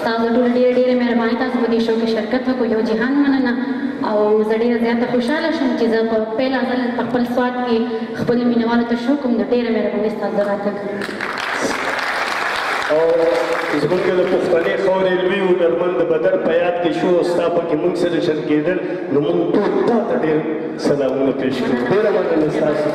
تاسو ټول ډېرې مهرباني تاسو په دې شو کې شرکت وکړو یو جهان مننه او زه ډېره زیاته خوشحاله شوم چې زه په پیل ځل په خپل سواد کې خپلو مینوالو ته شو کوم د ډېره مهرباني ستاسو راته او زمونږ د پښتنې خاورې لوی هنرمند د بدر په یاد کې شو ستا پکې موږ سره شل کېدل نو موږ ټول تا ته ډېر سلامونه پېښ کړو ډېره مننه ستاسو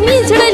زړه